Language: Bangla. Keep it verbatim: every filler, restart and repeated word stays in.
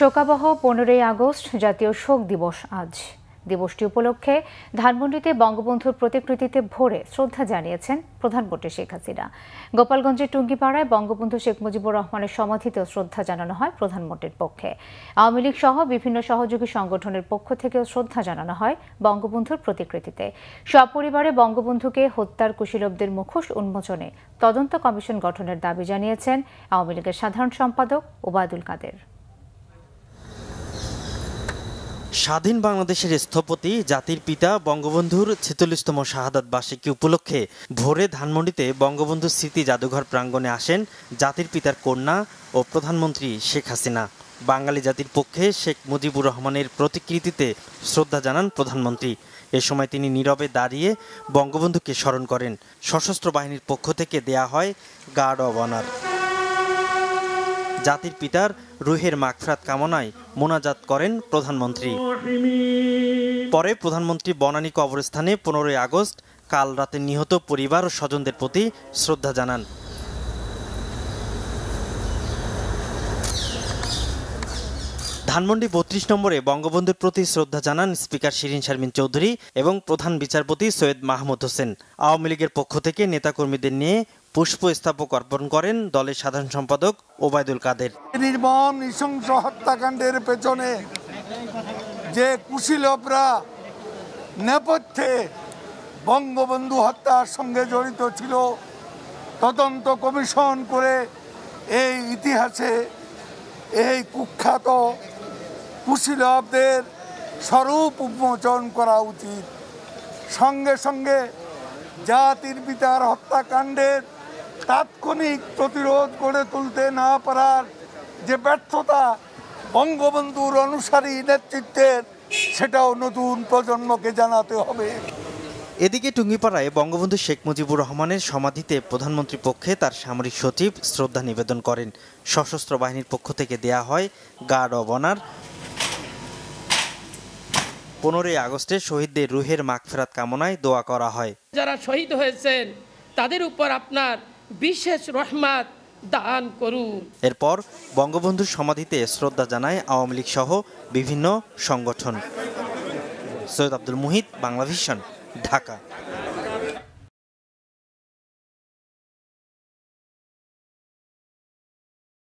শোকাবহ পনেরোই আগস্ট জাতীয় শোক দিবস আজ। দিবসটি উপলক্ষে ধানমন্ডিতে বঙ্গবন্ধুর প্রতিকৃতিতে ভরে শ্রদ্ধা জানিয়েছেন প্রধানমন্ত্রী শেখ হাসিনা। গোপালগঞ্জের টুঙ্গিপাড়ায় বঙ্গবন্ধু শেখ মুজিবুর রহমানের সমাধিতেও শ্রদ্ধা জানানো হয় প্রধানমন্ত্রীর পক্ষে। আওয়ামী লীগ সহ বিভিন্ন সহযোগী সংগঠনের পক্ষ থেকেও শ্রদ্ধা জানানো হয় বঙ্গবন্ধুর প্রতিকৃতিতে। সপরিবারে বঙ্গবন্ধুকে হত্যার কুশীলবদের মুখোশ উন্মোচনে তদন্ত কমিশন গঠনের দাবি জানিয়েছেন আওয়ামী লীগের সাধারণ সম্পাদক ওবায়দুল কাদের। স্বাধীন বাংলাদেশের স্থপতি জাতির পিতা বঙ্গবন্ধুর ছেচল্লিশতম শাহাদাত বার্ষিকী উপলক্ষে ভোরে ধানমন্ডিতে বঙ্গবন্ধু স্মৃতি জাদুঘর প্রাঙ্গণে আসেন জাতির পিতার কন্যা ও প্রধানমন্ত্রী শেখ হাসিনা। বাঙালি জাতির পক্ষে শেখ মুজিবুর রহমানের প্রতিকৃতিতে শ্রদ্ধা জানান প্রধানমন্ত্রী। এ সময় তিনি নীরবে দাঁড়িয়ে বঙ্গবন্ধুকে স্মরণ করেন। সশস্ত্র বাহিনীর পক্ষ থেকে দেয়া হয় গার্ড অব অনার। জাতির পিতার রুহের মাগফিরাত কামনায় মোনাজাত করেন প্রধানমন্ত্রী। পরে প্রধানমন্ত্রী বনানী কবরস্থানে পনেরোই আগস্ট কাল রাতে নিহত পরিবার ও স্বজনদের প্রতি শ্রদ্ধা জানান। ধানমন্ডি বত্রিশ নম্বরে বঙ্গবন্ধুর প্রতি শ্রদ্ধা জানান স্পিকার শিরিন শারমিন চৌধুরী এবং প্রধান বিচারপতি সৈয়দ মাহমুদ হোসেন। আওয়ামী লীগের পক্ষ থেকে নেতাকর্মীদের নিয়ে পুষ্পস্তবক অর্পণ করেন দলের সাধারণ সম্পাদক ওবায়দুল কাদের। নির্মম নৃশংস হত্যাকাণ্ডের পেছনে যে কুশীলবরা নেপথ্যে বঙ্গবন্ধু হত্যার সঙ্গে জড়িত ছিল, তদন্ত কমিশন করে এই ইতিহাসে এই কুখ্যাত কুশীলবদের স্বরূপ উন্মোচন করা উচিত। সঙ্গে সঙ্গে জাতির পিতার হত্যাকাণ্ডের তাৎক্ষণিক প্রতিরোধ গড়ে তুলতে না পারার যে ব্যর্থতা বঙ্গবন্ধুর অনুসারী নেতৃত্বের, সেটাও নতুন প্রজন্মকে জানাতে হবে। এদিকে টুঙ্গিপাড়ায় বঙ্গবন্ধু শেখ মুজিবুর রহমানের সমাধিতে প্রধানমন্ত্রীর পক্ষে তার সামরিক সচিব শ্রদ্ধা নিবেদন করেন। সশস্ত্র বাহিনীর পক্ষ থেকে দেয়া হয় গার্ড অব অনার। পনেরোই আগস্টে শহীদদের রুহের মাগফিরাত কামনায় দোয়া করা হয়। যারা শহীদ হয়েছেন তাদের উপর আপনার বিশেষ রহমত দান করুন। এরপর বঙ্গবন্ধুর সমাধিতে শ্রদ্ধা জানায় আওয়ামী লীগ সহ বিভিন্ন সংগঠন। সৈয়দ আব্দুল মুহিত, বাংলাভিশন, ঢাকা।